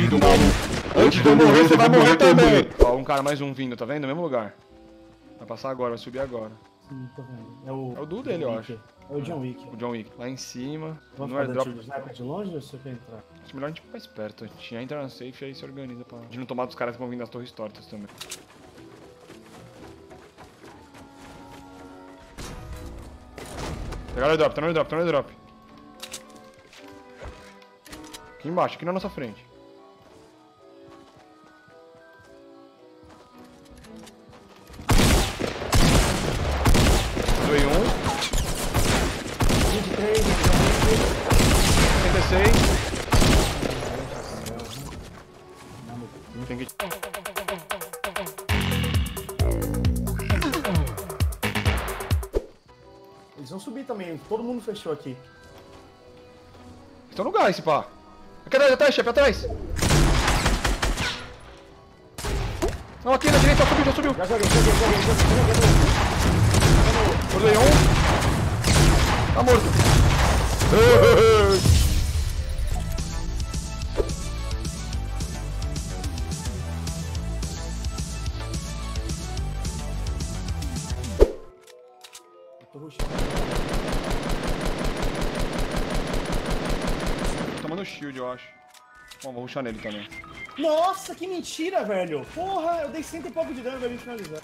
bandido maluco. Antes de eu morrer, você vai morrer também. Ó, um cara, mais um vindo, tá vendo? No mesmo lugar. Vai passar agora, vai subir agora. Sim, tô vendo. É o Du dele, eu acho. É o John Wick. O John Wick. Lá em cima. Vamos No airdrop. fazer sniper de longe ou você quer entrar? Acho melhor a gente ir mais perto. A gente já entra na safe e aí se organiza pra... De não tomar dos caras que vão vir das torres tortas também. Pegaram o airdrop, tá no airdrop, tá no airdrop. Aqui embaixo, aqui na nossa frente. Doei um. 23, 76. Tem que... Eles vão subir também, todo mundo fechou aqui. Estão no gás, esse pá. Aqui atrás, chefe, atrás. Não, aqui na direita, já subiu. Já joguei. Doei um. Tá morto. Tô rushando. Tomando shield, eu acho. Bom, vou rushar nele também. Nossa, que mentira, velho! Porra, eu dei 100 e pouco de dano pra ele finalizar.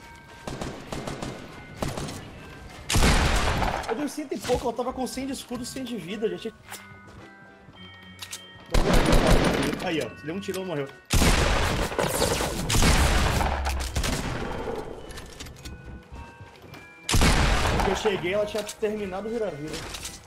Eu dei 100 e pouco, ela tava com 100 de escudo, 100 de vida, já tinha... Aí, ó, deu um tirão e morreu. Quando eu cheguei, ela tinha terminado o vira-vira.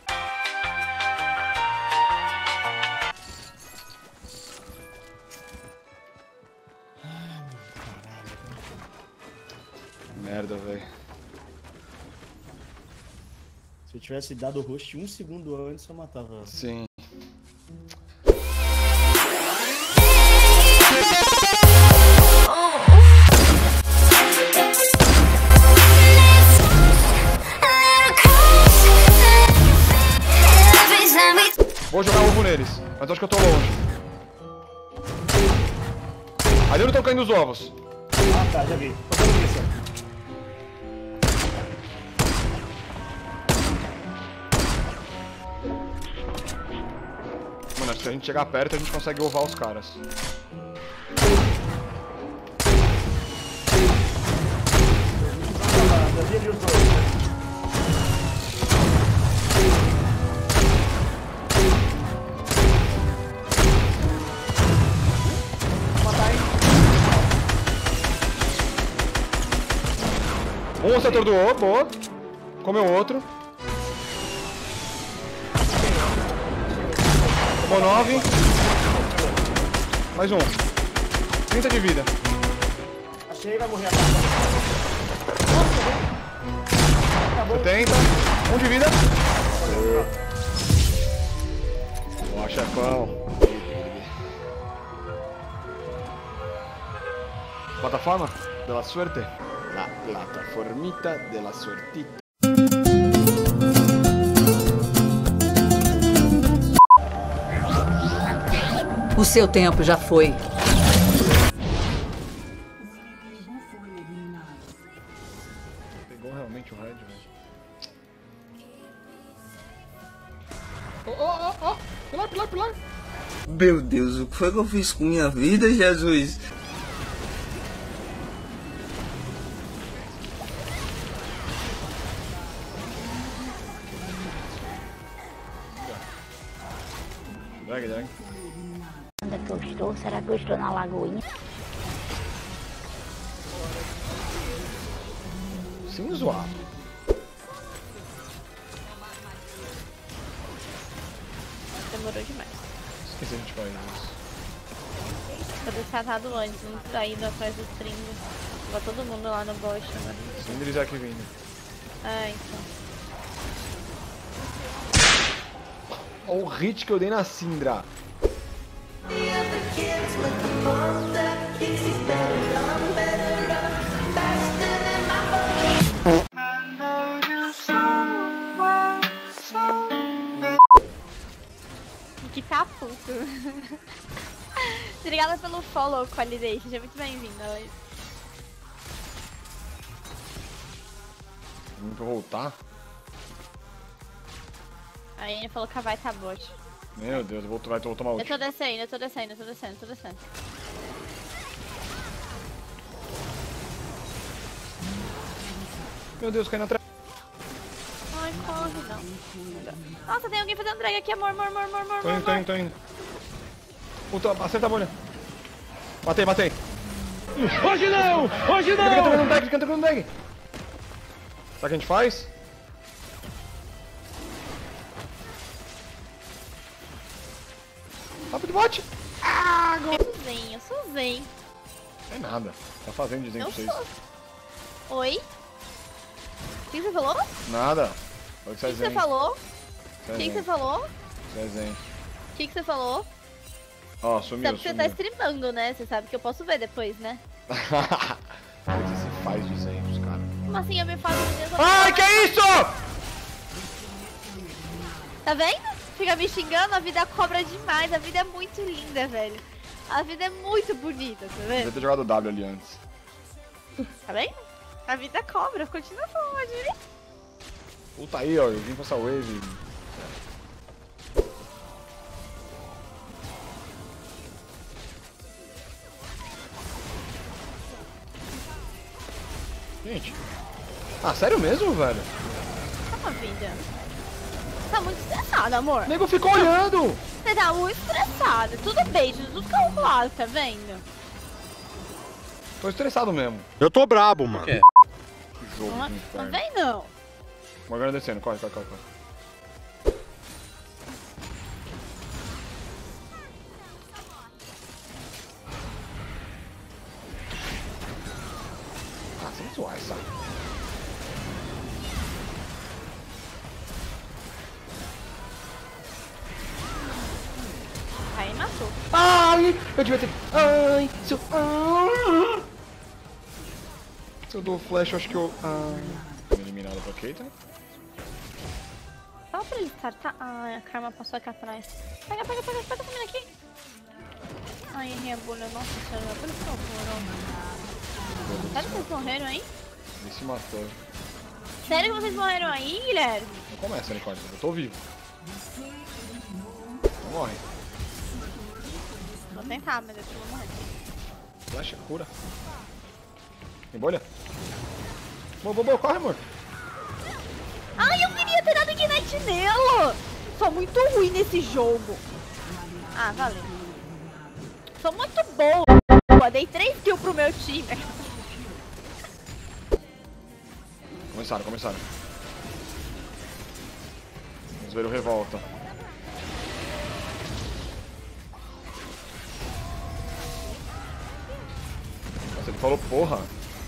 Merda, velho. Se eu tivesse dado o host 1 segundo antes, eu matava ela. Sim. Vou jogar ovo neles, mas acho que eu tô longe. Ali não estão caindo os ovos. Ah, tá, já vi. Tô dando isso. Mano, se a gente chegar perto, a gente consegue ovar os caras. Já vi ali os dois. Um setor do ovo, boa. Comeu outro. Tomou 9. Mais um. 30 de vida. Achei, vai morrer agora. Nossa, acabou. 70. 1 de vida. Boa, chefão. Plataforma de la suerte. La plataformita de la suertita. O seu tempo já foi. Pegou realmente o Red, velho. Oh! Pilar! Meu Deus, o que foi que eu fiz com minha vida, Jesus? Drag. Onde é que eu estou? Será que eu estou na Lagoinha? Sem zoar. Demorou demais. Esqueci a gente faz isso. Eu ter tratado antes, não ter ido atrás dos tringos. Tava todo mundo lá no boss agora. Sindri já que vindo. Ah, então. Olha o hit que eu dei na Syndra. Que tá puto. Obrigada pelo follow, Qualidade. Seja muito bem-vinda, Laís. Vamos pra voltar? Aí ele falou que a vai tá bot. Meu Deus, eu vou tomar ult. Eu tô descendo. Meu Deus, cai na trave. Ai, corre, não. Nossa, tem alguém fazendo drag aqui, amor. Tô indo. Puta, acerta a bolha. Matei. Hoje não! Fica entrando no tag. Sabe o que a gente faz? Papo de bot! Eu sou zen. Não é nada. Tá fazendo dizendo pra vocês. Oi? O que você falou? Nada. O que você falou? Você você falou? Você é zen. O que você falou? Ó, sumiu. Sabe que você tá streamando, né? Você sabe que eu posso ver depois, né? Você se faz de zen os caras. Como assim eu me faço de Deus? Ai, que isso? Tá vendo? Fica me xingando, a vida cobra demais. A vida é muito linda, velho. A vida é muito bonita, tá vendo? Devia ter jogado o W ali antes. Tá vendo? A vida cobra, continua falando, hein? Puta aí, ó, eu vim com essa wave. Gente. Ah, sério mesmo, velho? Calma, vida. Tá muito estressado, amor. O nego ficou olhando! Você tá muito estressado. Tudo bem, tudo calculado, tá vendo? Tô estressado mesmo. Eu tô brabo, mano. Que jogo Não, de não inferno. vem, não. Morgana descendo, corre. Ah, sem zoar essa. Aí matou. Ai, eu devia ter... Ai, se eu... Se eu dou flash, eu acho que eu... Eliminado pra Keita. Só pra ele startar. Ai, a Karma passou aqui atrás. Pega a comida aqui. Ai, errei a bolha. Nossa senhora, por favor. Sério que vocês morreram aí? Ele se matou. Sério que vocês morreram aí, Guilherme? Não começa, Nicole, eu tô vivo. Não morre. Vou tentar, mas eu vou morrer. Flash, cura. Tem bolha? Boa, corre, amor. Ai, eu queria ter dado Ignite nele! Sou muito ruim nesse jogo. Ah, valeu. Sou muito boa. Dei 3 kills pro meu time. Começaram. Vamos ver o revolta. Nossa, ele falou porra.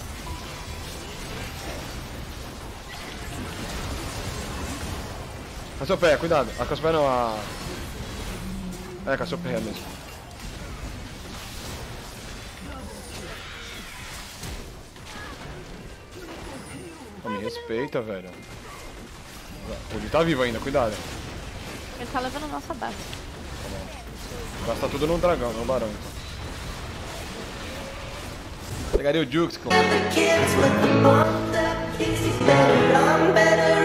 Cassiopeia, cuidado. A Cassiopeia não, a... É, Cassiopeia mesmo. Pô, me respeita, velho. Ele tá vivo ainda, cuidado. Ele tá levando a nossa base. Gasta tudo no dragão, no barão, então. Pegaria o Jux, claro.